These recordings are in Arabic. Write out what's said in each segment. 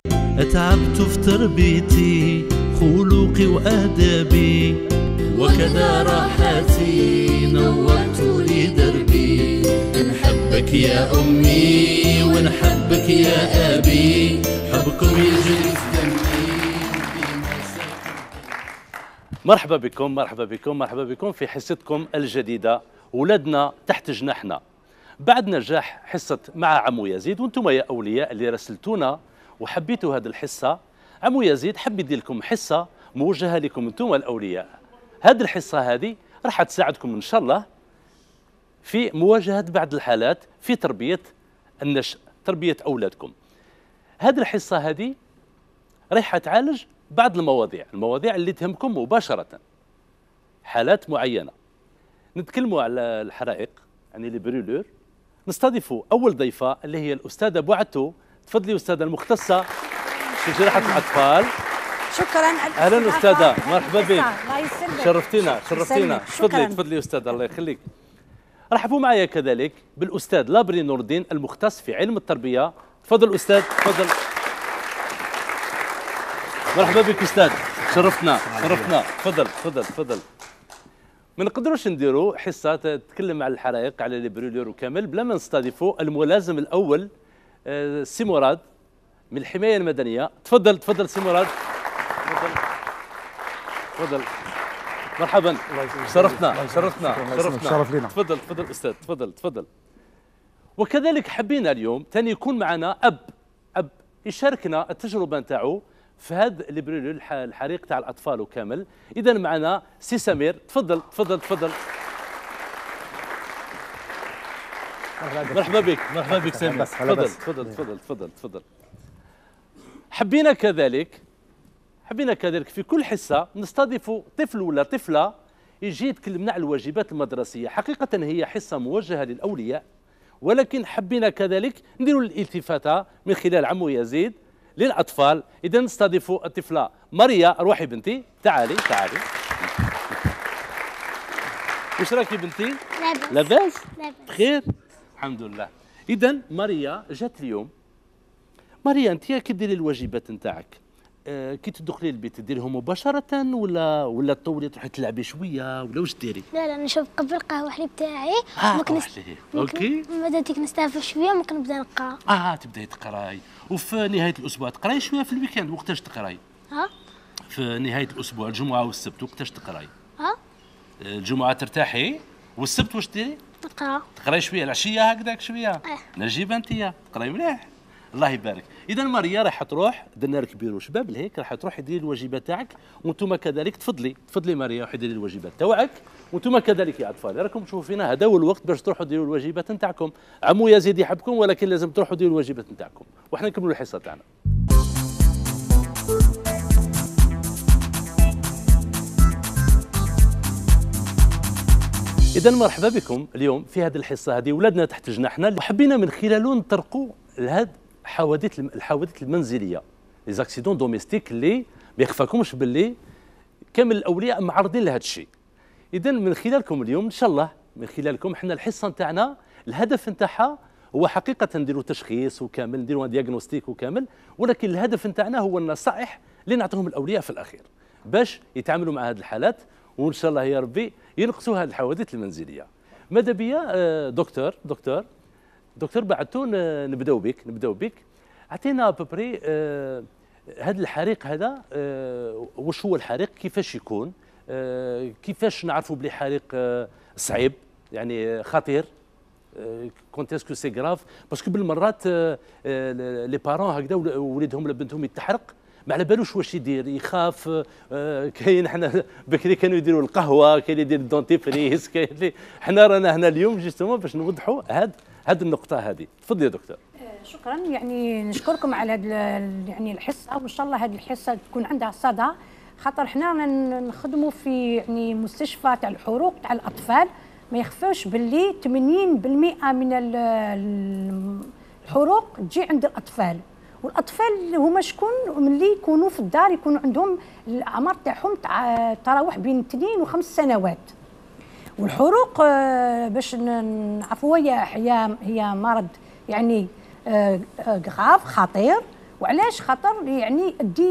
تعبت في تربيتي خلقي وآدابي وكذا راحتي نورت لي دربي. نحبك يا أمي ونحبك يا أبي، حبكم يجري في دمي. مرحبا بكم مرحبا بكم مرحبا بكم في حصتكم الجديدة ولادنا تحت جناحنا. بعد نجاح حصة مع عمو يزيد وانتم يا أولياء اللي رسلتونا وحبيتوا هذه الحصة، عمو يزيد حب يدير لكم حصة موجهة لكم انتم الأولياء. هذه الحصة هذه راح تساعدكم إن شاء الله في مواجهة بعض الحالات في تربية النشء، تربية أولادكم. هذه الحصة هذه راح تعالج بعض المواضيع اللي تهمكم مباشرة، حالات معينة. نتكلموا على الحرائق يعني لي برولور. نستضيفوا أول ضيفة اللي هي الأستاذة بوعتو. تفضلي أستاذة المختصة في جراحة الأطفال. شكرا. أهلا أستاذة، مرحبا بك. الله يسلمك. شرفتينا. تفضلي أستاذة، الله يخليك. رحبوا معايا كذلك بالأستاذ لابري نور الدين المختص في علم التربية. تفضل أستاذ، تفضل. مرحبا بك أستاذ، شرفتنا. تفضل. ما نقدروش نديروا حصة تتكلم على الحرائق على لي برولور وكامل بلا ما نستضيفوا الملازم الأول سي مراد من الحماية المدنية. تفضل سي مراد. تفضل. مرحبا، شرفتنا. شرف لنا. تفضل أستاذ، تفضل. وكذلك حبينا اليوم تاني يكون معنا أب يشاركنا التجربة نتاعو في هذا اللي برولور الحريق تاع الأطفال وكامل. إذا معنا سي سمير. تفضل. مرحبا بك سمير. تفضل. حبينا كذلك في كل حصة نستضيف طفل ولا طفلة يجي يتكلمنا على الواجبات المدرسية. حقيقة هي حصة موجهة للأولياء، ولكن حبينا كذلك نديروا الالتفاتة من خلال عمو يزيد للأطفال. إذا نستضيف الطفلة ماريا. روحي بنتي، تعالي. وش راكي بنتي؟ لاباس؟ بخير؟ الحمد لله. إذا ماريا جات اليوم. ماريا أنت كي ديري الواجبات نتاعك كي تدخلي البيت تديرهم مباشرة ولا تطولي تروحي تلعبي شوية ولا واش ديري؟ لا نشوف قبل قهوة حليب تاعي. اوكي. بعد تيك نستافر شوية ممكن نبدا نقرا. تبداي تقراي. وفي نهاية الأسبوع تقراي شوية. في الويكاند وقتاش تقراي؟ في نهاية الأسبوع الجمعة والسبت وقتاش تقراي؟ الجمعة ترتاحي والسبت واش ديري؟ تقراي شوية العشية هكذاك شوية. نجيبة انتيا تقراي مليح. الله يبارك. اذا ماريا راح تروح، درنا لك بيرو شباب لهيك، راح تروح ديري الواجبات تاعك وانتم كذلك. تفضلي ماريا، روحي ديري الواجبات تاعك وانتم كذلك يا اطفال. راكم تشوفوا فينا هذا هو الوقت باش تروحوا ديروا الواجبات نتاعكم. عمو يزيد يحبكم ولكن لازم تروحوا ديروا الواجبات نتاعكم وحنا نكملوا الحصه تاعنا. إذا مرحبا بكم اليوم في هذه الحصة هذه ولادنا تحت جناحنا، وحبينا من خلاله نطرقوا لهذه الحوادث المنزلية، لي زاكسيدون دوميستيك اللي ما يخفاكمش باللي كامل الأولياء معرضين لهذا الشيء. إذا من خلالكم اليوم إن شاء الله، من خلالكم حنا الحصة نتاعنا الهدف نتاعها هو حقيقة نديروا تشخيص وكامل، نديروا دياغنوستيك وكامل، ولكن الهدف نتاعنا هو النصائح اللي نعطيهم الأولياء في الأخير باش يتعاملوا مع هذه الحالات، وإن شاء الله يا ربي ينقصوا هذه الحوادث المنزلية. ماذا بيا دكتور بعثتو نبداو بك. عطينا ببري هذا الحريق هذا واش هو الحريق، كيفاش يكون، كيفاش نعرفوا بلي حريق صعيب يعني خطير، كونت اسكو سي غراف، باسكو بالمرات لي بارون هكذا وليدهم ولا بنتهم يتحرق ما على بالوش واش يدير، يخاف. كاين حنا بكري كانوا يديروا القهوه، كاين يدير الدونتيفريس، كاين حنا رانا هنا اليوم جوستومون باش نوضحوا هذه النقطه هذه. تفضلي يا دكتور. شكرا. يعني نشكركم على هذه يعني الحصه، وان شاء الله هذه الحصه تكون عندها صدى، خاطر حنا نخدموا في يعني مستشفى تاع الحروق تاع الاطفال. ما يخفاش باللي 80% من الحروق تجي عند الاطفال، والاطفال هما شكون ملي يكونوا في الدار يكونوا عندهم الاعمار تاعهم تراوح بين 2 و5 سنوات. والحروق باش نعرفوا هي مرض يعني غراف خطير، وعلاش خاطر يعني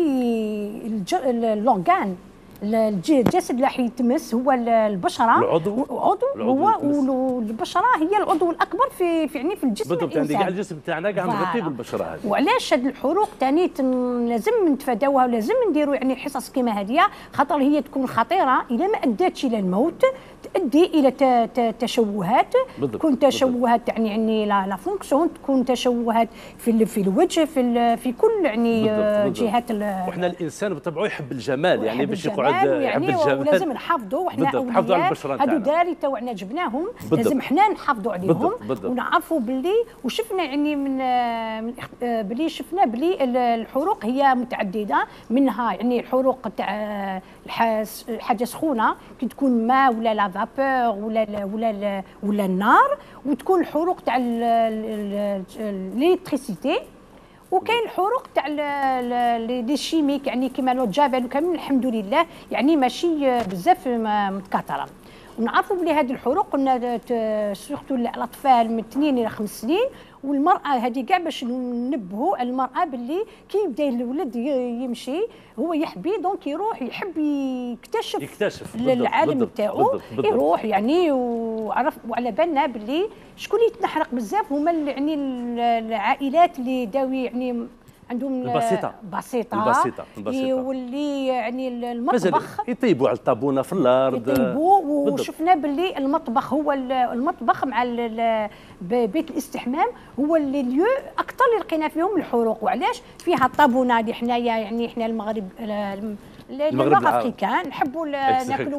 الاورغان الجسد اللي راح يتمس هو البشره، العضو هو والبشره هي العضو الاكبر في يعني في الجسم بالضبط. الانسان. يعني كاع الجسم تاعنا كاع مغطي بالبشره هذه. وعلاش هاد الحروق ثاني لازم نتفاداوها ولازم نديروا يعني حصص كيما هذه، خاطر هي تكون خطيره اذا ما ادتش الى الموت، تؤدي الى تشوهات، تكون تشوهات يعني لا فونكسيون، تكون تشوهات في الوجه في كل يعني جهات. وحنا الانسان بطبعه يحب الجمال، يعني باش يقعد يحب الجمال ولازم نحافظوا. وحنا نحافظوا على البشره هادو داري توعنا جبناهم، لازم حنا نحافظوا عليهم ونعرفوا باللي وشفنا يعني من باللي شفنا باللي الحروق هي متعدده، منها يعني الحروق تاع حاجه سخونه كي تكون ماء ولا لا فابور ولا النار، وتكون الحروق تاع الالكتريسيتي، وكاين الحروق تاع لي شيميك يعني كيما لو جابل وكامل الحمد لله يعني ماشي بزاف متكاثره. ونعرفوا بلي هذه الحروق قلنا سورتو الاطفال من 2 الى 5 سنين، والمراه هذه كاع باش ننبهوا المراه باللي كي يبدا الولد يمشي هو يحبي دونك يروح يحب يكتشف العالم تاعو، يروح يعني وعلى بالنا باللي شكون اللي يتنحرق بزاف هما يعني العائلات اللي داوي يعني عندهم البسيطة واللي يعني المطبخ يطيبوا على الطابونه في الارض يطيبوا. وشفنا باللي المطبخ هو المطبخ مع بيت الاستحمام هو اللي اكثر اللي لقينا فيهم الحروق. وعلاش؟ فيها الطابونه اللي حنايا يعني احنا المغرب افريكان نحبوا ناكلوا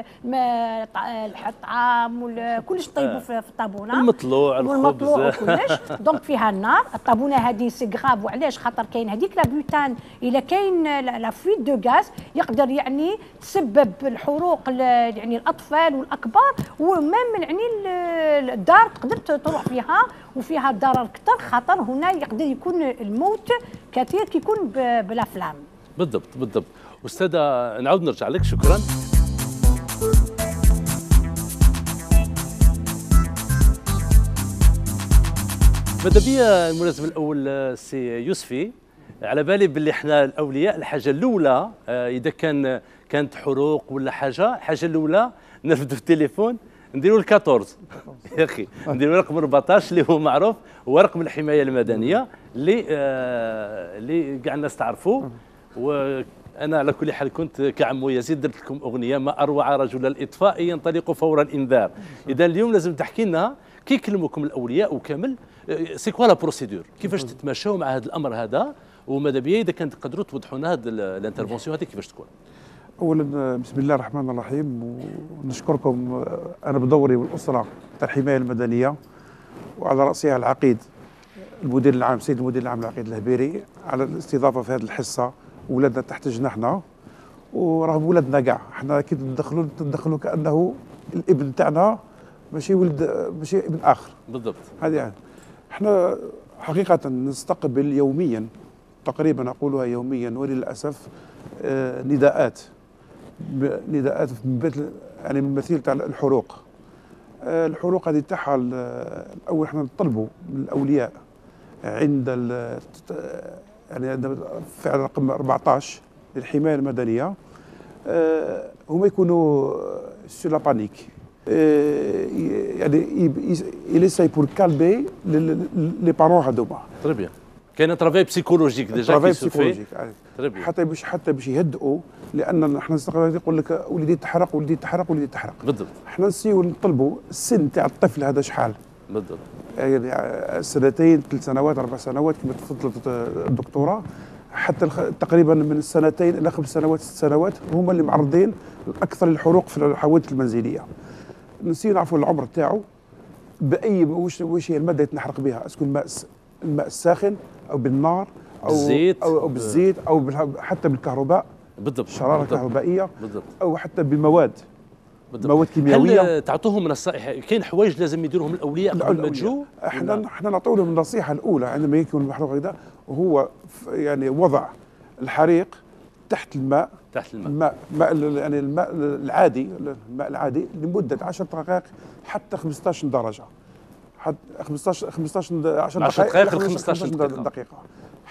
الطعام وكلش طيبوا في الطابونه، المطلوع وكلش. دونك فيها النار. الطابونه هذه سي غراف. وعلاش؟ خاطر كاين هذيك لا بوتان، الا كاين لا فويت دو غاز يقدر يعني تسبب الحروق يعني الاطفال والاكبار، ومام يعني الدار تقدر تروح فيها وفيها ضرر كثر. خاطر هنا يقدر يكون الموت كثير كي يكون بلا فلام. بالضبط. أستاذة نعود نرجع لك، شكرا. ماذا بيا الملازم الأول سي يوسفي، على بالي باللي احنا الأولياء الحاجة الأولى إذا كانت حروق ولا حاجة، الحاجة الأولى نرفدوا التليفون نديروا ال 14 يا اخي، نديروا رقم 14 اللي هو معروف، هو رقم الحمايه المدنيه اللي كاع الناس تعرفوه. وانا على كل حال كنت كعمو يزيد درت لكم اغنيه ما اروع رجل الاطفاء ينطلق فور الانذار. اذا اليوم لازم تحكي لنا كي يكلموكم الاولياء وكامل سي كوا لا بروسيدور، كيفاش تتماشاو مع هذا الامر هذا، وماذا بيا اذا كان تقدروا توضحوا لنا هذه الانترفونسيون هذه كيفاش تكون. اولا بسم الله الرحمن الرحيم، ونشكركم انا بدوري والاسره تاع الحمايه المدنيه وعلى راسها العقيد المدير العام سيد المدير العام العقيد الهبيري على الاستضافه في هذه الحصه. ولادنا تحت جناحنا وراهم ولادنا كاع، احنا كي ندخلوا كانه الابن تاعنا ماشي ابن اخر. بالضبط. هذه يعني احنا حقيقه نستقبل يوميا، تقريبا اقولها يوميا وللاسف، نداءات من بيت يعني من مثيل تاع الحروق. الحروق هذه تاعها الاول احنا نطلبوا من الاولياء عند يعني فعل رقم 14 للحمايه المدنيه هما يكونوا سو لا بانيك، يعني يليساي بور كالبي لي بارون هذوما. تري بيان. كاين ترافاي بسيكولوجيك ديجا كي سوفي حتى باش يهدئوا، لان احنا يقول لك وليدي تحرق وليدي تحرق وليدي تحرق. بالضبط. احنا نسيو نطلبوا السن تاع الطفل هذا شحال. بالضبط. يعني 2 3 سنوات 4 سنوات كما تفضلت الدكتوره، حتى تقريبا من 2 الى 5 سنوات 6 سنوات هما اللي معرضين اكثر للحروق في الحوادث المنزليه. نسيو نعرفوا العمر تاعو، باي واش هي الماده اللي تنحرق بها، اسكو الماء الساخن او بالنار او بالزيت او حتى بالكهرباء. بالضبط. الشراره الكهربائيه. بالضبط. او حتى بمواد كيميائيه. هل تعطوهم نصائح؟ كاين حوايج لازم يديروهم الاولياء قبل ما تجوا؟ احنا نعطوا لهم النصيحه الاولى عندما يكون المحروق هذا، وهو يعني وضع الحريق تحت الماء. يعني الماء العادي لمده 10 دقائق حتى 15 درجه، حتى 10 دقائق 15 دقيقه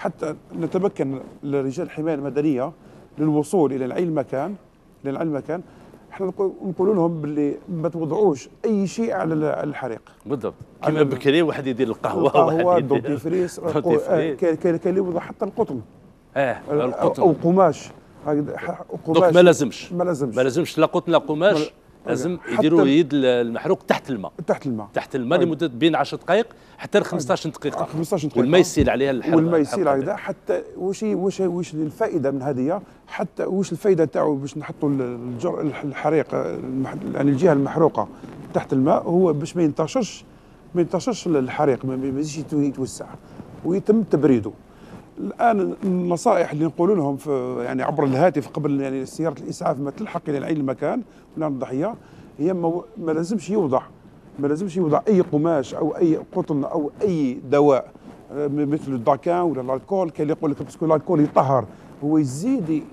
حتى نتمكن لرجال الحمايه المدنيه للوصول الى العين المكان. احنا نقول لهم باللي ما توضعوش اي شيء على الحريق. بالضبط، كما بكري واحد يدير القهوه واحد يدير الدونتيفريس، كاين اللي يوضع حتى القطن القطن او قماش. دونك ما لازمش لا قطن لا قماش، لازم يديروا يد المحروق تحت الماء لمده بين 10 دقائق حتى ل 15 دقيقه. والماء يسيل عليها هكذا. حتى واش الفائده من هذه، حتى واش الفائده تاعو باش نحطوا الحريق يعني الجهه المحروقه تحت الماء، هو باش ما ينتشرش الحريق، ما يزيدش يتوسع ويتم تبريده. الان النصائح اللي نقول لهم يعني عبر الهاتف قبل يعني سياره الاسعاف ما تلحق الى العين المكان ولا الضحيه، هي ما لازمش يوضع اي قماش او اي قطن او اي دواء مثل الداكان ولا الالكول. كاين اللي يقول لك باسكو الالكول يطهر، هو يزيد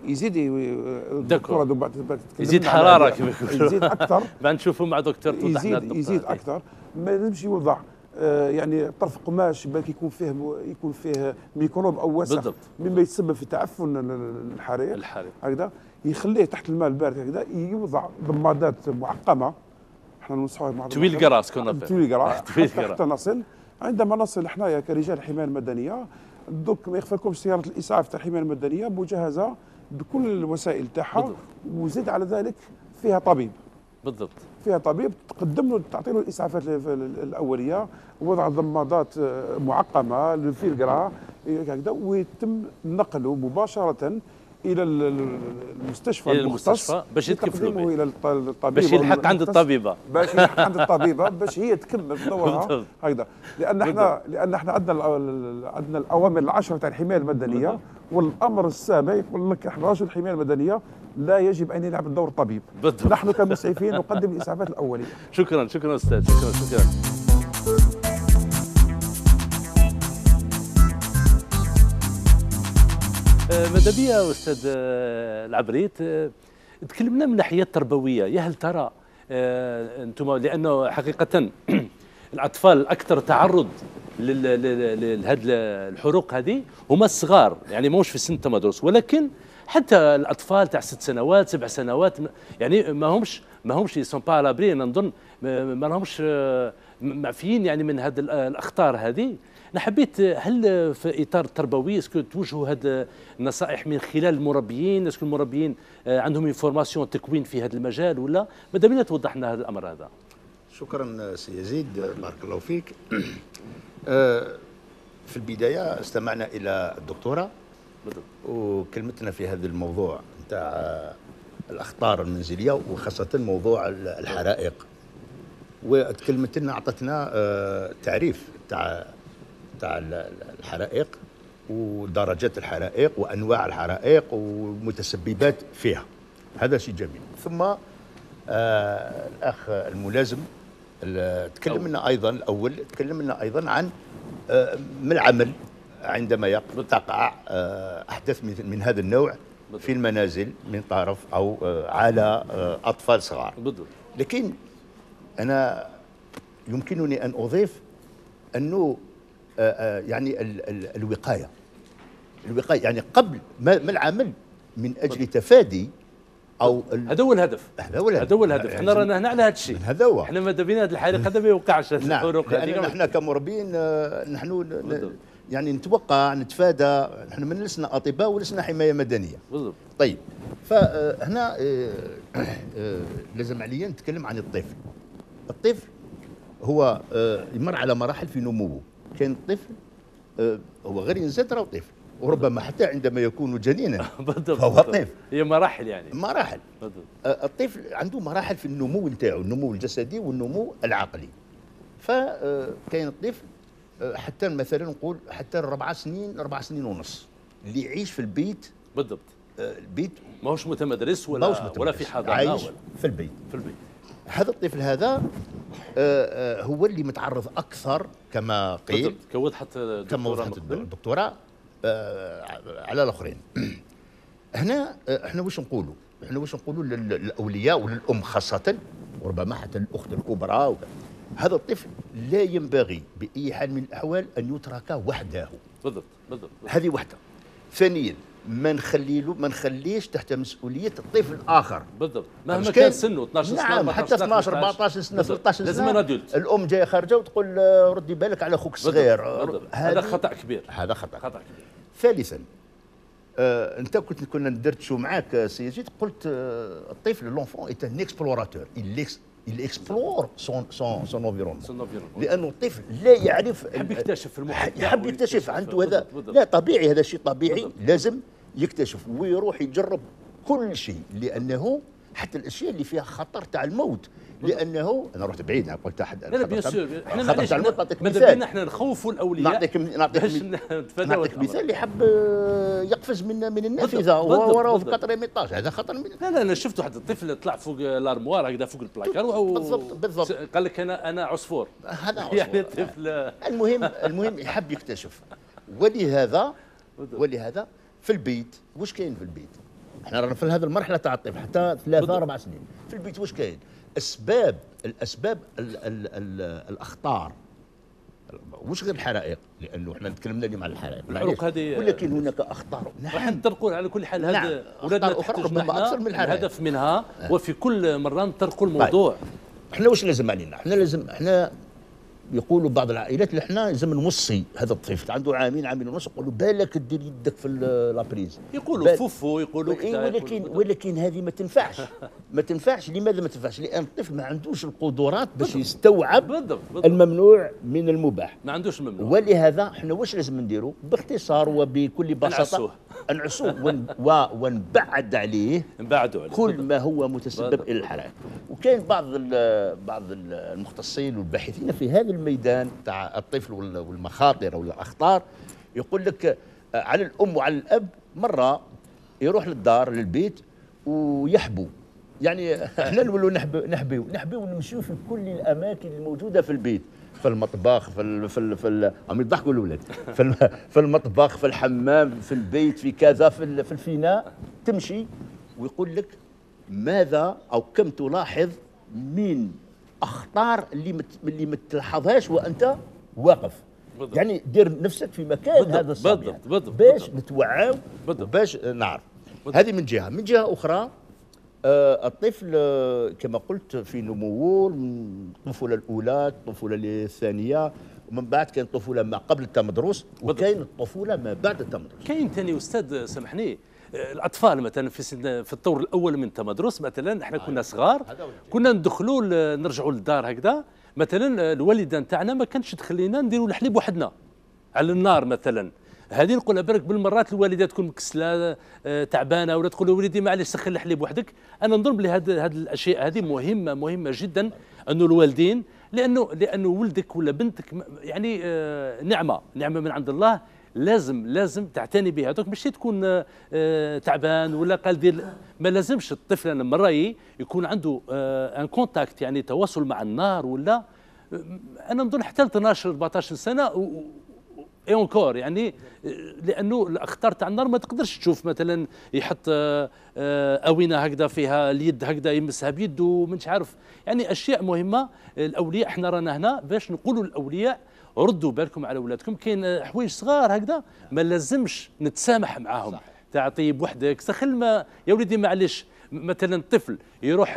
يزيد حراره كما يقولوا، يزيد اكثر. بعد نشوفوا مع دكتور يزيد اكثر. ما لازمش يوضع يعني طرف قماش بالك يكون فيه ميكروب او وسخ مما يتسبب في تعفن الحريق هكذا. يخليه تحت الماء البارد هكذا. يوضع ضمادات معقمه، احنا ننصحوا تويل كراس حتى نصل. عندما نصل احنا كرجال الحمايه المدنيه، دوك ما يخفاكمش سياره الاسعاف تاع الحمايه المدنيه مجهزه بكل الوسائل تاعها، وزيد على ذلك فيها طبيب. بالضبط، فيها طبيب تقدم له تعطي له الاسعافات الاوليه، وضع ضمادات معقمه للفيلغرا هكذا، ويتم نقله مباشره الى المستشفى المختص باش يتكفلوا به، الى الطبيب باش يلحق عند الطبيبه باش هي تكمل دورها هكذا. لان احنا عندنا الاوامر العشره تاع الحمايه المدنيه، والامر السابع يقول لك احنا رجل الحمايه المدنيه لا يجب ان يلعب دور الطبيب. نحن كمسعفين نقدم الاسعافات الاوليه. شكرا استاذ، شكرا. ماذا بيا استاذ العبريت، تكلمنا من الناحيه التربويه. يا هل ترى انتم، لانه حقيقه الاطفال الاكثر تعرض لهذه الحروق هذه هما الصغار، يعني ماهوش في سن التمدرس، ولكن حتى الاطفال تاع 6 سنوات 7 سنوات يعني ما همش يسون با لابري. نظن ما لهمش معفيين يعني من هذه الاخطار هذه. انا حبيت، هل في اطار التربوي اسكو توجهوا هذه النصائح من خلال المربيين؟ اسكو المربيين عندهم انفورماسيون تكوين في هذا المجال ولا؟ ماذا بينا توضح لنا هذا الامر هذا. شكرا سي يزيد، بارك الله فيك. في البدايه استمعنا الى الدكتوره وكلمتنا في هذا الموضوع نتاع الاخطار المنزليه، وخاصه موضوع الحرائق، وتكلمت لنا اعطتنا تعريف تاع الحرائق ودرجات الحرائق وانواع الحرائق والمتسببات فيها. هذا شيء جميل. ثم الاخ الملازم تكلم لنا ايضا عن ما العمل عندما تقع احداث من هذا النوع في المنازل من طرف او على اطفال صغار. لكن انا يمكنني ان اضيف انه يعني الوقايه يعني قبل ما العمل من اجل تفادي او هذا هو الهدف. احنا رانا هنا على هذا الشيء. هذا هو. احنا ماذا بينا هذا الحريق هذا ما يوقعش. الحروق لان نحن كمربين نحن يعني نتوقع نتفادى. نحن من لسنا اطباء ولسنا حمايه مدنيه. بالضبط. طيب، فهنا لازم عليا نتكلم عن الطفل. الطفل هو يمر على مراحل في نموه. كان الطفل هو غير ينزل راه طفل، وربما حتى عندما يكون جنينا فهو طفل. هي مراحل يعني. مراحل. الطفل عنده مراحل في النمو نتاعو، النمو الجسدي والنمو العقلي. فكاين الطفل حتى مثلا نقول حتى 4 سنين ونص اللي يعيش في البيت. بالضبط. البيت ماهوش متمدرس ولا في حضانه، عايش في البيت. هذا الطفل هذا هو اللي متعرض اكثر كما قيل، كما وضحت الدكتوره على الاخرين. هنا احنا واش نقولوا؟ للاولياء وللام خاصه، وربما حتى الاخت الكبرى. هذا الطفل لا ينبغي باي حال من الاحوال ان يترك وحده. بالضبط بالضبط. هذه واحده. ثانيا ما نخليش تحت مسؤوليه الطفل الاخر. بالضبط مهما كان سنه 12 سنه. نعم حتى 12 14 سنه 13 لازم سنه ادولت. الام جايه خارجه وتقول ردي بالك على اخوك الصغير. هذا خطا كبير. هذا خطا كبير. ثالثا انت كنا ندردشوا معاك سي جيد قلت الطفل لونفون ايت ان اكسبلوراتور il explore son environnement. لانه الطفل لا يعرف يحب يكتشف في المحيط، يحب يكتشف عنده هذا. لا طبيعي، هذا شيء طبيعي. لازم يكتشف ويروح يجرب كل شيء، لانه حتى الاشياء اللي فيها خطر تاع الموت. لانه انا رحت بعيد، انا قلت احد لا بيان سور احنا خطر تاع الموت. نعطيك ماذا مثال، بينا احنا نخوفوا الاولياء. نعطيك مثال اللي حب يقفز من النافذه وهو راه في 4 ايطاج. هذا خطر من لا انا شفت واحد الطفل طلع فوق الارموار هكذا فوق البلاكار بالضبط قال لك انا عصفور. هذا عصفور يعني الطفل المهم يحب يكتشف. ولهذا في البيت واش كاين في البيت؟ احنا رانا في هذه المرحله تاع الطفل حتى 3 4 سنين. في البيت واش كاين؟ الاسباب الاخطار مش غير الحرائق، لانه احنا تكلمنا اليوم على الحرائق ولكن هناك اخطار. راح نطرقوا على كل حال. هذا اولادنا اخرى اكثر من الحرائق. الهدف منها وفي كل مره نطرقوا الموضوع. احنا واش لازم علينا؟ احنا يقولوا بعض العائلات اللي احنا لازم نوصي هذا الطفل عنده عامين ونص، يقولوا بالك دير يدك في لابريز، يقولوا فوفو، يقولوا ولكن هذه ما تنفعش. لماذا ما تنفعش؟ لان الطفل ما عندوش القدرات باش يستوعب الممنوع من المباح، ما عندوش الممنوع. ولهذا احنا واش لازم نديروا؟ باختصار وبكل بساطه نعسوه ونبعد عليه كل ما هو متسبب الى الحرائق. وكاين بعض المختصين والباحثين في هذا الميدان تاع الطفل والمخاطر او الاخطار يقول لك على الام وعلى الاب مره يروح للدار للبيت ويحبوا. يعني احنا نولوا نحبوا ونمشيو في كل الاماكن الموجوده في البيت، في المطبخ، في عم يضحكوا الاولاد، في المطبخ، في الحمام، في البيت، في كذا، في الفناء. تمشي ويقول لك ماذا او كم تلاحظ من اخطار اللي ما تلاحظهاش وانت واقف. يعني دير نفسك في مكان هذا الصبي باش نتوعاو باش نعرف. هذه من جهه اخرى الطفل كما قلت في نموه من الطفوله الاولى، الطفوله الثانيه، ومن بعد كاين الطفوله ما قبل التمدرس، وكاين الطفوله ما بعد التمدرس. كاين ثاني استاذ سامحني، الاطفال مثلا في الطور الاول من التمدرس مثلا احنا كنا صغار، كنا ندخلوا نرجعوا للدار هكذا، مثلا الوالده نتاعنا ما كانتش تخلينا نديروا الحليب وحدنا على النار مثلا. هذه نقولها برك بالمرات الوالده تكون مكسله تعبانه، ولا تقول وليدي معليش سخن الحليب وحدك. انا نظن بلي هذه الاشياء هذه مهمه جدا، انه الوالدين لانه ولدك ولا بنتك يعني نعمه من عند الله، لازم تعتني بها. دوك ماشي تكون تعبان ولا قال دير، ما لازمش الطفل انا من رايي يكون عنده ان كونتاكت، يعني تواصل مع النار. ولا انا نظن حتى 12 14 سنه اي اونكور، يعني لانه الاخطار تاع النار ما تقدرش تشوف مثلا يحط اوينه هكذا فيها اليد هكذا يمسها بيده ومش عارف، يعني اشياء مهمه. الاولياء احنا رانا هنا باش نقولوا للاولياء ردوا بالكم على اولادكم. كاين حوايج صغار هكذا ما لازمش نتسامح معاهم. تاع طيب وحدك سخن ما يا وليدي معليش. مثلا الطفل يروح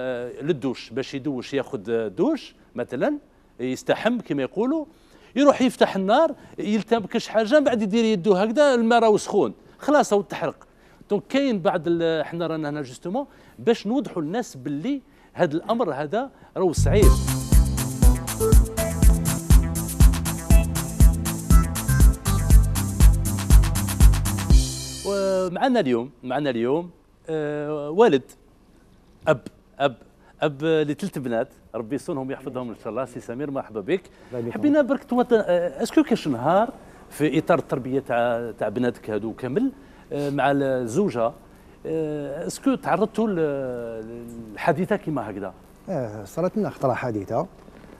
للدوش باش يدوش، ياخذ دوش مثلا يستحم كما يقولوا، يروح يفتح النار يلتبكش حاجه، بعد يدير يدو هكذا الماء راهو سخون خلاص او تحرق. دونك كاين بعض احنا رانا هنا جوستومون باش نوضحوا للناس باللي هذا الامر هذا راهو صعيب. ومعنا اليوم والد اب لثلاث بنات، ربي يصونهم ويحفظهم ان شاء الله. سي سمير مرحبا بك. حبينا برك اسكو كاش نهار في اطار التربيه تاع بناتك هادو كامل مع الزوجه، اسكو تعرضتوا لحادثه كيما هكذا؟ صارت لنا خطره حادثه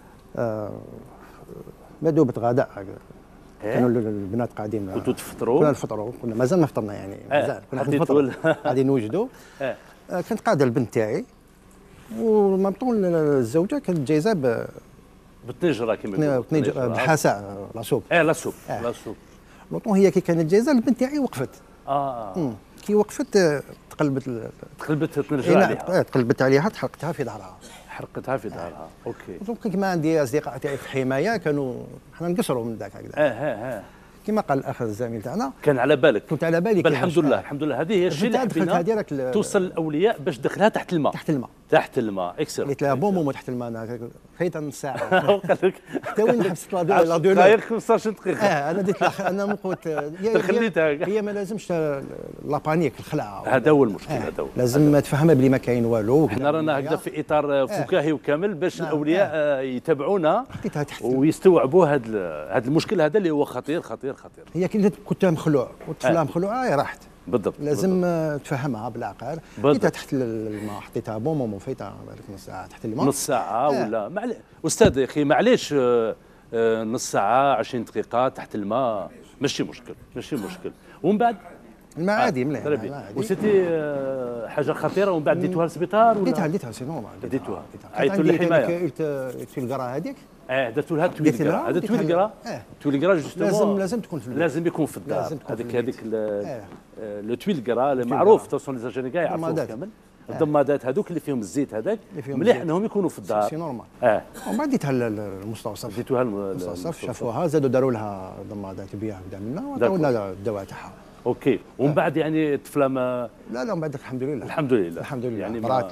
مدوبة غداء. كانوا البنات قاعدين كنتوا تفطروا؟ كنا نفطروا، كنا مازال ما فطرنا يعني مازال كنا نفطروا قاعدين نوجدوا. كانت قاعده البنت تاعي وما طول الزوجه كانت جايزه بالطنجره كما بحساء لاصوب. لاصوب. لوطون هي كي كانت جايزه البنت تاعي وقفت. كي وقفت تقلبت تنرجع عليها. تقلبت عليها حرقتها في ظهرها. اوكي. دونك كيما عندي اصدقاء تاعي في الحمايه كانوا حنا نقصروا من ذاك هكذا. كما قال الاخ الزميل تاعنا كان على بالك. كنت على بالي. الحمد لله الحمد لله. هذه هي الشيء اللي حبينا توصل للاولياء باش دخلها تحت الماء. تحت الماء اكسل. قلت لها بون مومون تحت الماء انا خيط نص ساعه. قال لك حتى وين حبست لا دو غير 15 دقيقه. انا ديت انا من قلت هي ما لازمش لا بانيك الخلعه. هذا هو المشكل. هذا هو لازم تفهمها بلي ما كاين والو. احنا رانا هكذا في اطار فكاهي وكامل باش الاولياء يتابعونا ويستوعبوا هذا المشكل هذا اللي هو خطير. هي كي كنت مخلوع وطفلها مخلوعه راحت. بالضبط. لازم تفهمها بالعقل. حطيتها تحت الماء، حطيتها بون مومون فايتها بالك نص ساعه تحت الماء. نص ساعه ولا استاذ يا اخي معليش نص ساعه 20 دقيقه تحت الماء ماشي مشكل. ومن بعد الماء عادي مليح. وسيتي حاجه خطيره. ومن بعد ديتوها للسبيطار ولا ديتها سي نورمال. ديتوها عيطوا للحمايه. قلت القرا هذيك درتوا لها تويلقرا. هذا تويلقرا جوستومون لازم تكون في الدار. لازم يكون في الدار. هذيك لو تويلقرا معروف توصل لي زاجاني كاع يعرفوه كامل. الضمادات هذوك اللي فيهم الزيت هذاك مليح انهم يكونوا في الدار. سي نورمال. ومن بعد ديتها للمستوصف. ديتوها للمستوصف شافوها زادوا داروا لها ضمادات بيع هكذا منا وعطاو لنا الدواء تاعها. اوكي. ومن بعد يعني الطفله ما لا ومن بعد الحمد لله يعني مرات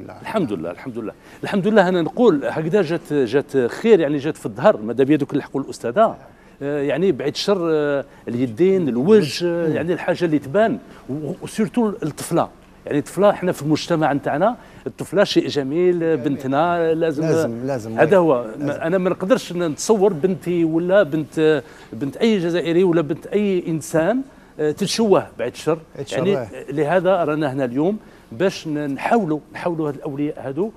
الحمد لله. انا نقول هكذا جات خير يعني جات في الظهر ماذا بيا دوك اللي حقوا الاستاذه يعني بعيد الشر اليدين الوجه يعني الحاجه اللي تبان وسورتو الطفله. يعني الطفله احنا في المجتمع نتاعنا الطفله شيء جميل. بنتنا لازم هذا هو. انا ما نقدرش نتصور بنتي ولا بنت اي جزائري ولا بنت اي انسان تتشوه بعد الشر. يعني لهذا رانا هنا اليوم باش نحاولوا هاد الاولياء هادو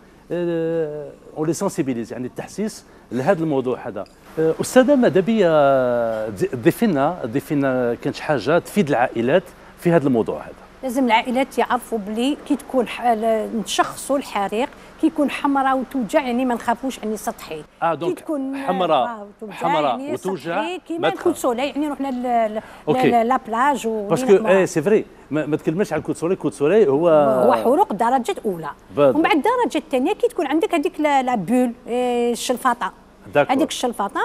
اولي سونسيبيليز يعني التحسيس لهذا الموضوع هذا. استاذه ماذا بيا ضيفي لنا كانت حاجه تفيد العائلات في هذا الموضوع هذا. لازم العائلات يعرفوا بلي كي تكون نشخصوا الحريق كي يكون حمراء وتوجع يعني ما نخافوش يعني سطحي. دونك كي تكون حمراء يعني وتوجع كيما الكوت سولي يعني رحنا لا بلاج باسكو سي فري ما تكلمش على الكوت سولي هو حروق درجه اولى. ومن بعد الدرجه الثانيه كي تكون عندك هذيك لا بول الشلفاطه هذيك الشلفاطه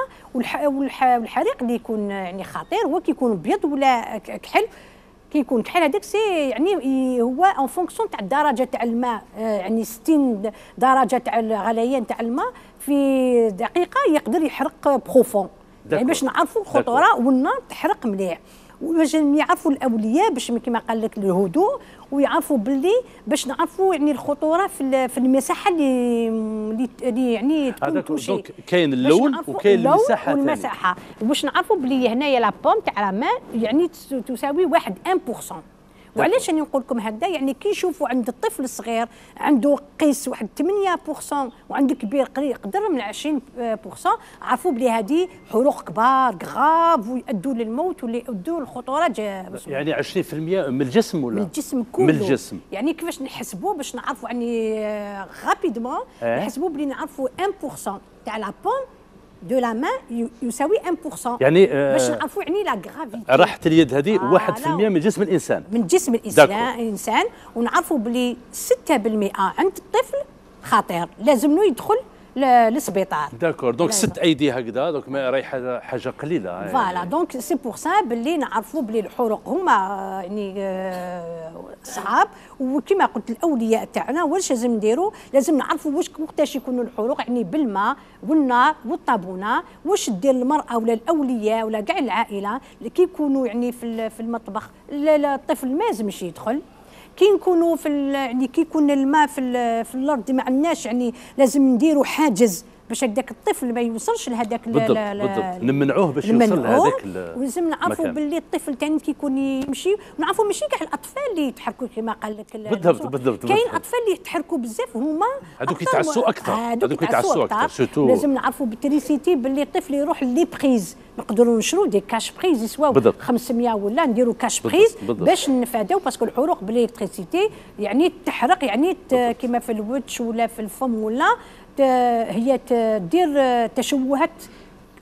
والحريق اللي يكون يعني خطير هو كي يكون ابيض ولا كحل. كي يكون كحل هذاك سي يعني هو اون فونكسيون تاع الدرجه تاع الماء يعني 60 درجه تاع الغليان تاع الماء في دقيقه يقدر يحرق بروفون. يعني باش نعرفوا الخطوره والنار تحرق مليح باش يعرفوا الاولياء باش كما قال لك الهدوء ويعرفوا باللي باش نعرفوا يعني الخطوره في المساحه اللي يعني تكون توجي. كاين اللون وكاين المساحه والمساحه باش نعرفوا باللي هنايا لا بوم تاع الماء يعني تساوي 1% وعلاش راني نقول لكم هكذا يعني كي يشوفوا عند الطفل الصغير عنده قيس واحد 8% وعند كبير يقدر من 20% عرفوا بلي هذه حروق كبار غاف ويؤدوا للموت ولا يؤدوا للخطوره. يعني 20% من الجسم ولا من الجسم كله؟ من الجسم. يعني كيفاش نحسبوا باش نعرفوا يعني غابيدمون نحسبوا بلي نعرفوا 1% تاع لا بوم دو لا مان يساوي 1% يعني باش نعرفوا يعني لا غرافيتي. راحه اليد هذه 1% من جسم الانسان. من جسم الانسان ونعرفوا بلي 6% عند الطفل خطير لازم له يدخل للسبيطار. داكور دونك 6 ايدي هكذا دونك ما راهي حاجه قليله. فوالا دونك سي بور سا باللي نعرفوا بلي الحروق هما يعني صعاب. وكما قلت الاولياء تاعنا واش لازم نديروا؟ لازم نعرفوا واش وقتاش يكونوا الحروق يعني بالماء والنار والطابونه. واش دير المراه ولا الاولياء ولا كاع العائله كي يكونوا يعني في المطبخ الطفل ما لازمش يدخل. كي نكونوا يعني كي يكون الماء في الارض ما عندناش يعني لازم نديروا حاجز باش هذاك الطفل ما يوصلش لهذاك بالضبط نمنعوه باش يوصل لهذاك. ولازم نعرفوا باللي الطفل ثاني كي يكون يمشي ونعرفوا ماشي كاع الاطفال اللي يتحركوا كما قال لك. بالضبط كاين اطفال اللي يتحركوا بزاف هما هذوك يتعسوا اكثر سورتو. لازم نعرفوا بالتريسيتي باللي الطفل يروح لي بريز نقدروا نشرو دي كاش بريز يسواو 500 ولا نديروا كاش بريز باش نفاداو باسكو الحروق بالالكتريسيتي يعني تحرق يعني كما في الوجه ولا في الفم ولا هي تدير تشوهات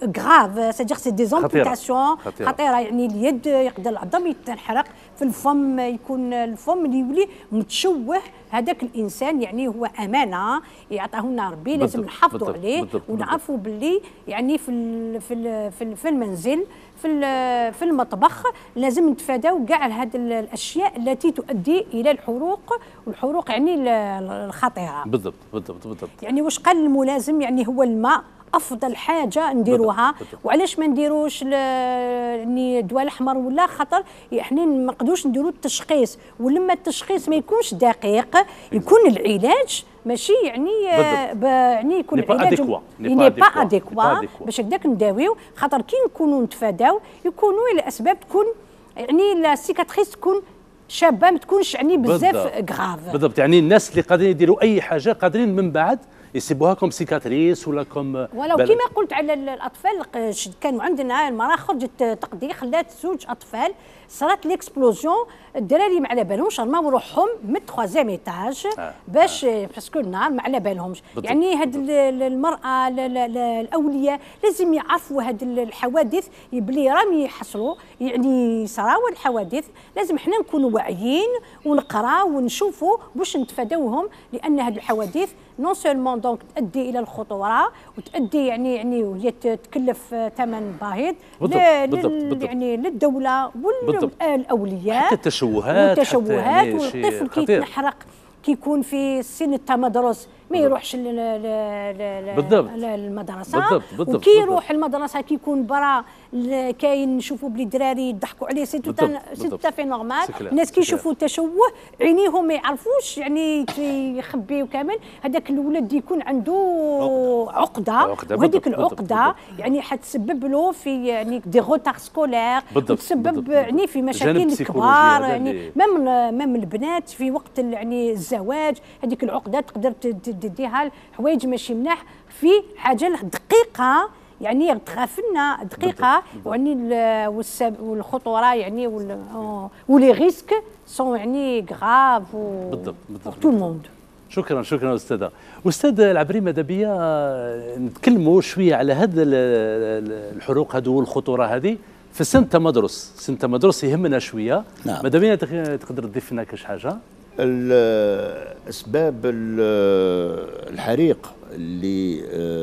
غراف، سادير سي دي زامبوتاسيون خطيره، يعني اليد يقدر العظم يتنحرق، في الفم يكون الفم اللي يولي متشوه. هذاك الانسان يعني هو امانه يعطاه لنا ربي، لازم نحافظوا عليه ونعرفوا باللي يعني في المنزل في المطبخ لازم نتفاداو كاع هذه الاشياء التي تؤدي الى الحروق، والحروق يعني الخطيره. بالضبط. يعني واش قال الملازم؟ يعني هو الماء افضل حاجه نديروها. وعلاش ما نديروش يعني الدواء الاحمر؟ ولا خاطر احنا ما نقدروش نديروا التشخيص، ولما التشخيص ما يكونش دقيق يكون العلاج ماشي يعني يعني يكون العلاج ني با اديكوا باش هكذاك نداويو. خاطر كي نكونوا نتفاداو يكونوا الاسباب تكون يعني السيكاتريس تكون شابه، ما تكونش يعني بزاف غراف. بالضبط، يعني الناس اللي قادرين يديروا اي حاجه قادرين من بعد يسيبوها كوم سيكاتريس ولا كوم. ولو كما قلت على الاطفال، كانوا عندنا المراه خرجت تقضي، خلات زوج اطفال، صارت ليكسبلوزيون، الدراري ما على بالهمش رماو روحهم من 3 ايتاج باش باسكو النار ما على بالهمش. يعني هاد المراه الاولياء لازم يعرفوا هاد الحوادث بلي راهم يحصلوا، يعني صراو الحوادث، لازم حنا نكونوا واعيين ونقراو ونشوفوا باش نتفاداوهم، لان هاد الحوادث نون سولمون دونك تؤدي الى الخطوره وتؤدي يعني وهي تكلف ثمن باهظ يعني للدوله والاولياء، حتى التشوهات والطفل كي يتنحرق كي يكون في سن التمدرس ما يروحش المدرسه. وكي يروح المدرسه كي يكون برا كاين نشوفوا بلي الدراري يضحكوا عليه، سي تو في نورمال. الناس كي يشوفوا تشوه عينيهم ما يعرفوش يعني يخبيو كامل، هذاك الولد يكون عنده عقده وهذيك العقده يعني حتسبب له في يعني دي روتار سكولير، وتسبب يعني في مشاكل كبار، يعني ميم البنات في وقت يعني الزواج هذيك العقده تقدر تديها حوايج ماشي ملاح في حاجه دقيقه، يعني تغافلنا دقيقه، يعني والخطوره يعني ولي ريسك سون يعني غراف بالضبط تو الموند. شكرا استاذ العبري. ماذا بيا نتكلموا شويه على هذا الحروق هذو والخطوره هذه في سن التمدرس يهمنا شويه. نعم. ماذا بيا تقدر تضيف لنا كاش حاجه؟ الأسباب الحريق اللي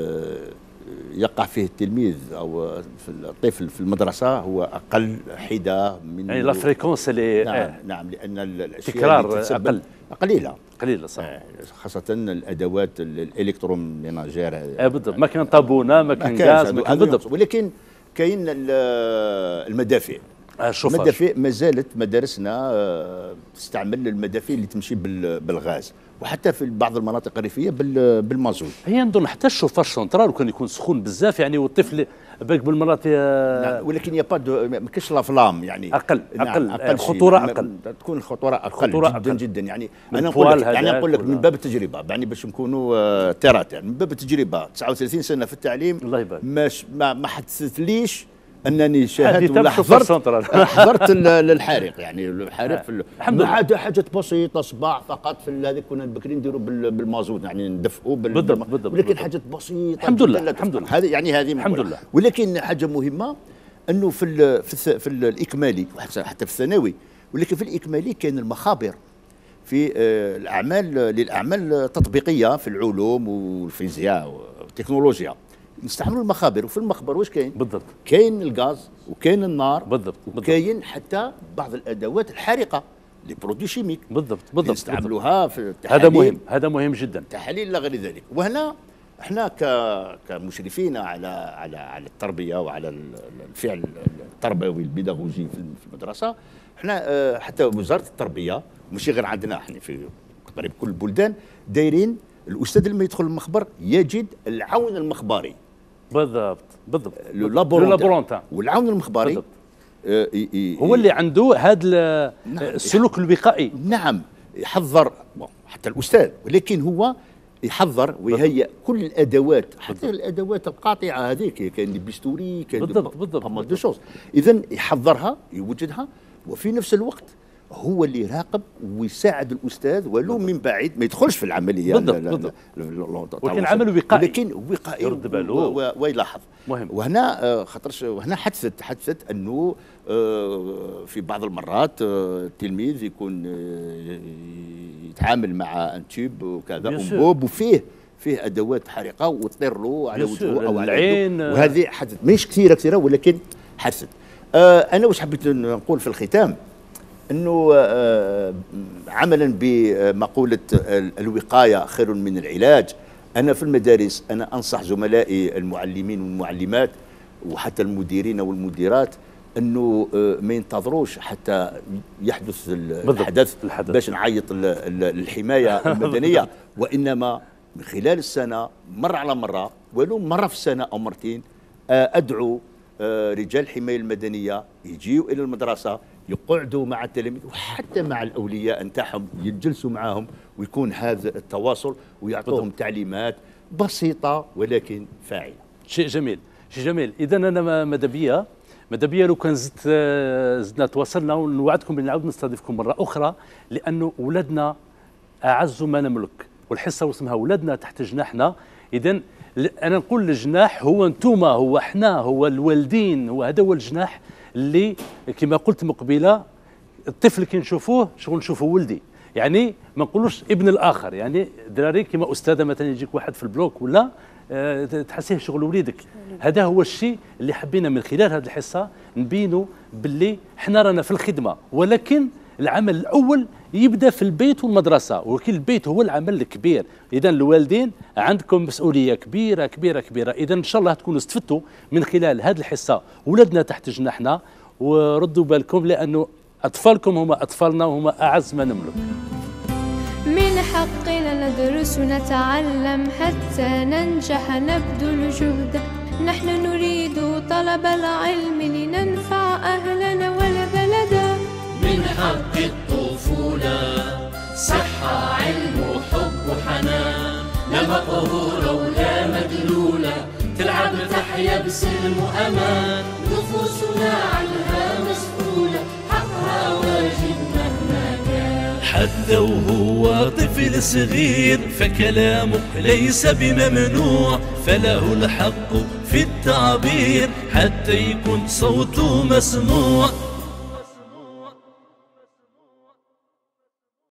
يقع فيه التلميذ أو الطفل في المدرسة هو أقل حدة من يعني لا فريكونس اللي نعم لأن التكرار قليلة صح، خاصة الأدوات الإلكتروميناجير بالضبط، ما كان طابونة ما كان غاز بالضبط. ولكن كاين المدافع. المدافئ ما زالت مدارسنا تستعمل المدافئ اللي تمشي بالغاز، وحتى في بعض المناطق الريفيه بالمازوت. هي نظن حتى الشوفاج سونترال وكان يكون سخون بزاف يعني، والطفل بالك بالمرات نعم، ولكن يا ما كاينش لافلام يعني اقل الخطوره اقل، تكون الخطوره اقل جدا يعني. انا نقول لك من باب التجربه يعني باش نكونوا تيرات، يعني من باب التجربه 39 سنه في التعليم ما حدثتليش انني شاهدت ولا حضرت الحارق، يعني الحارق في حاجه بسيطه صباع فقط في هذيك كنا بكري نديروا بالمازوت يعني ندفئوا بالضبط، ولكن حاجه بسيطه الحمد لله هذه يعني الحمد لله. ولكن حاجه مهمه انه في الاكمالي حتى في الثانوي، ولكن في الاكمالي كاين المخابر في للاعمال التطبيقيه في العلوم والفيزياء والتكنولوجيا نستعملوا المخابر. وفي المخبر واش كاين؟ بالضبط كاين الغاز وكاين النار بالضبط وكاين حتى بعض الادوات الحارقه لي برودوي شيميك بالضبط نستعملوها في التحاليل. هذا مهم جدا، تحاليل لا غير ذلك. وهنا احنا كمشرفين على التربيه وعلى الفعل التربوي البيداغوجي في المدرسه، احنا حتى وزاره التربيه ماشي غير عندنا، احنا في تقريبا كل البلدان دايرين الاستاذ لما يدخل المخبر يجد العون المخبري. بالضبط لابورونتان والعون المخبري هو اللي عنده هذا السلوك الوقائي. نعم يحضر حتى الاستاذ، ولكن هو يحضر ويهيئ كل الادوات، حتى الادوات القاطعه هذيك كاين البستوري كاين بالضبط دو شوز. اذا يحضرها يوجدها، وفي نفس الوقت هو اللي يراقب ويساعد الاستاذ ولو من بعيد، ما يدخلش في العمليه بالضبط ولكن عمل وقائي، لكن وقائي يرد باله ويلاحظ. مهم. وهنا خاطرش وهنا حدثت انه في بعض المرات التلميذ يكون يتعامل مع انتيب وكذا انبوب وفيه ادوات حارقه وتطير له على وجهه او على العين، وهذه حدثت مش كثيره ولكن حدثت. انا واش حبيت نقول في الختام انه عملا بمقوله الوقايه خير من العلاج. انا في المدارس انا انصح زملائي المعلمين والمعلمات وحتى المديرين والمديرات انه ما ينتظروش حتى يحدث الحدث باش نعيط الحمايه المدنيه، وانما من خلال السنه مره على مره ولو مره في السنه او مرتين ادعو رجال الحمايه المدنيه يجيوا الى المدرسه، يقعدوا مع التلاميذ وحتى مع الاولياء نتاعهم، يجلسوا معهم ويكون هذا التواصل ويعطوهم تعليمات بسيطه ولكن فاعله. شيء جميل، شيء جميل. اذا انا ماذا لو كان زدنا تواصلنا، ونوعدكم بان نعاود نستضيفكم مره اخرى، لانه ولادنا اعز ما نملك، والحصه واسمها ولادنا تحت جناحنا. اذا انا نقول الجناح هو انتوما، هو احنا، هو الوالدين، هذا هو الجناح اللي كما قلت مقبله الطفل كي نشوفوه شغل نشوفوا ولدي، يعني ما نقولوش ابن الاخر، يعني دراري كما استاذه مثلا يجيك واحد في البلوك ولا تحسيه شغل وليدك. هذا هو الشيء اللي حبينا من خلال هذه الحصه نبينوا باللي احنا رانا في الخدمه، ولكن العمل الاول يبدا في البيت والمدرسه، ولكن البيت هو العمل الكبير. اذا الوالدين عندكم مسؤوليه كبيره كبيره كبيره. اذا ان شاء الله تكونوا استفدتوا من خلال هذه الحصه ولدنا تحت جناحنا، وردوا بالكم لانه اطفالكم هما اطفالنا وهما اعز ما نملك. من حقنا ندرس ونتعلم حتى ننجح نبذل جهدا، نحن نريد طلب العلم لننفع أهلنا والبلدا. من حق الطفولة صحة علم وحب وحنان، لا مقهورة ولا مدلولة، تلعب تحيا بسلم وأمان، نفوسنا عنها مسؤولة، حقها واجب مهما كان. حتى وهو طفل صغير فكلامه ليس بممنوع، فله الحق في التعبير حتى يكون صوته مسموع.